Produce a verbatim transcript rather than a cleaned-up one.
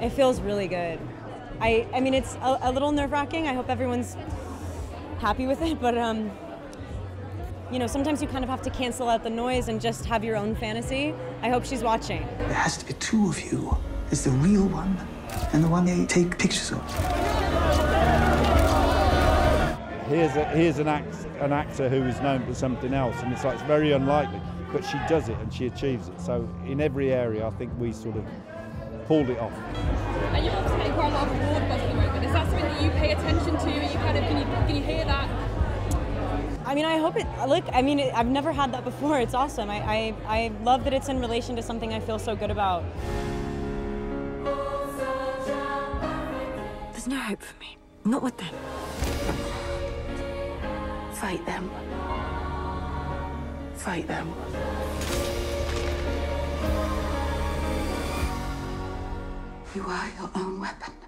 It feels really good. I, I mean, it's a, a little nerve-wracking. I hope everyone's happy with it, but um, you know, sometimes you kind of have to cancel out the noise and just have your own fantasy. I hope she's watching. There has to be two of you. There's the real one and the one they take pictures of. Here's, a, here's an, act, an actor who is known for something else, and it's like it's very unlikely, but she does it and she achieves it. So in every area, I think we sort of pulled it off. And you're obviously getting quite a lot of award buzz at the moment. Is that something that you pay attention to? Are you kind of, can you, can you hear that? I mean, I hope it, look, I mean, it, I've never had that before. It's awesome. I, I, I love that it's in relation to something I feel so good about. There's no hope for me. Not with them. Fight them. Fight them. You are your own weapon.